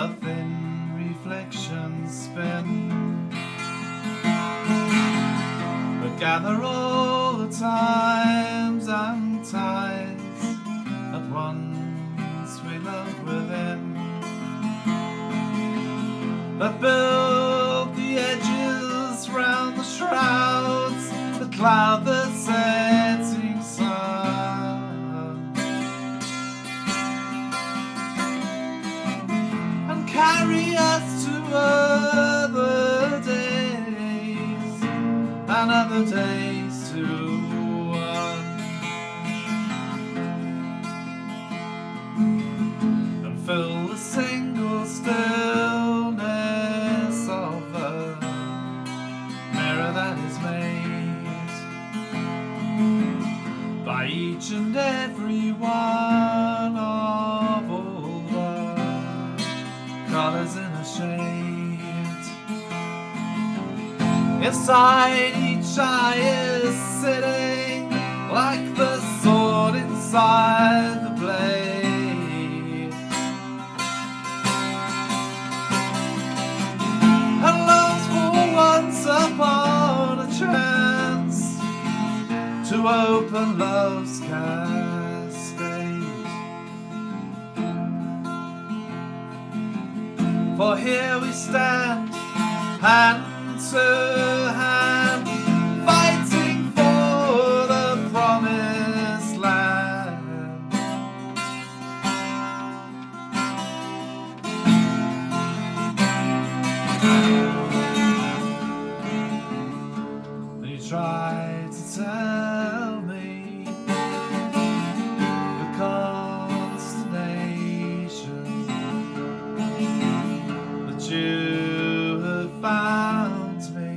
the thin reflections spin, but gather all the times and ties that once we loved within, that build the edges round the shrouds that cloud the setting sun, and carry us to other days and other days to one, and fill the single stillness of the mirror that is made by each and every one of all the colors in a shade. Inside each eye is sitting like the sword inside the blade, and longs for once upon a chance to open love's cascade. For here we stand, hand to hand, fighting for the promised land. And you tried to tell me the consternation that you have found me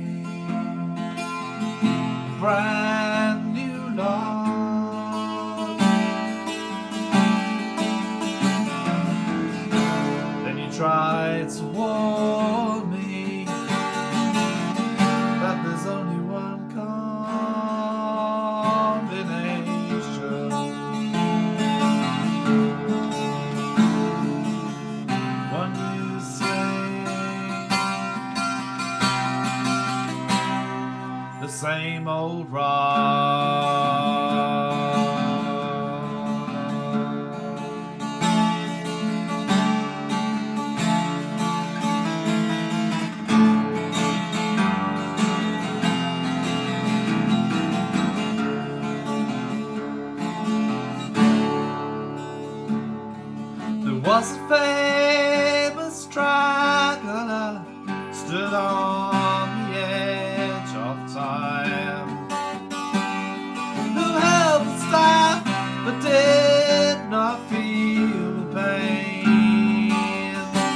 a brand new love. Then you tried to warn me that there's only one combination. One you say, the same old rock. There was a famous traveler stood on the edge of time, who held the staff but did not feel the pain.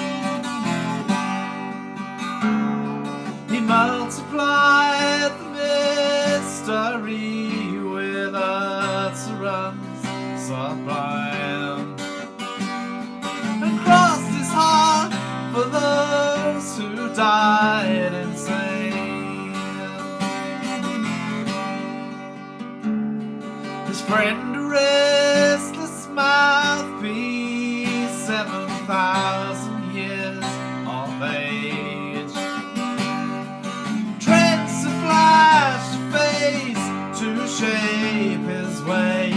He multiplied the mystery with utterance sublime, and crossed his heart for those who died insane. His friend, a restless mouthpiece, 7,000 years of age, treads a flash of face to shape his ways.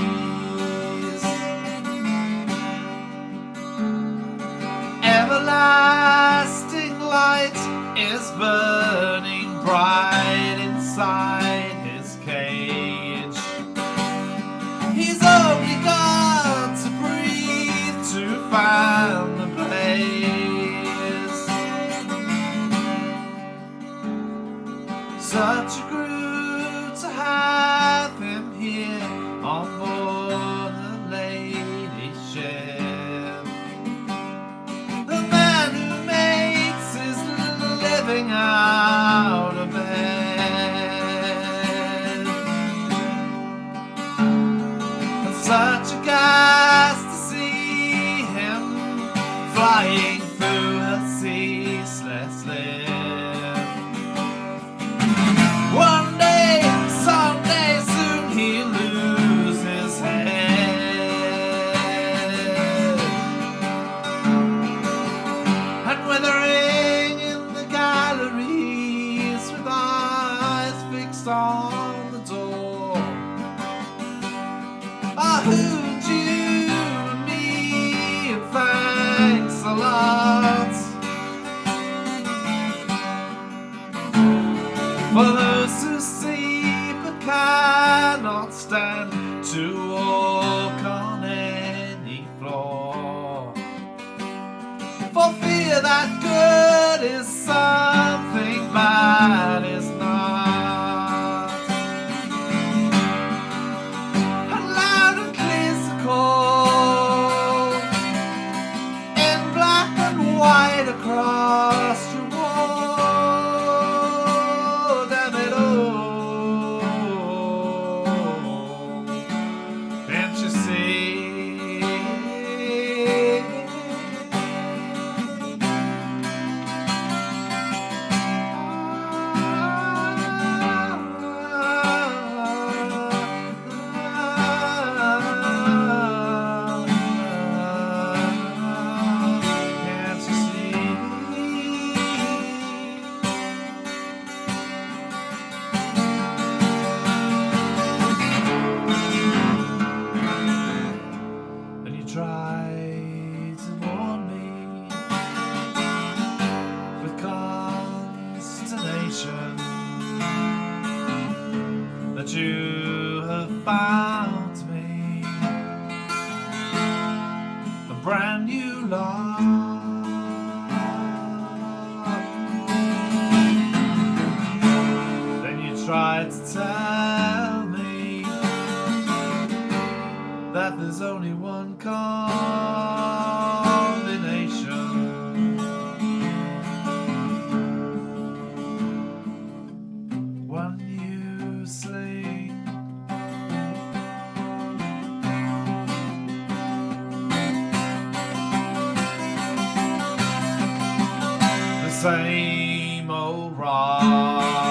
Everlasting light is burning bright inside his cage. He's only got to breathe to find the place. Such a groove to have him here on board the lady ship, the man who makes his living out of bed. And such a gas to see him flying through her ceaseless lips. One day, someday, soon he'll lose his head, and For those who see but cannot stand to walk on any floor, for fear that good is something bad is not. And loud and clear's the call, in black and white across your wall. Damn it all, can't you see? Tried to warn me with consternation that you have found me a brand new love. Then you tried to tell me that there's only one combination, one you sling. The same old rock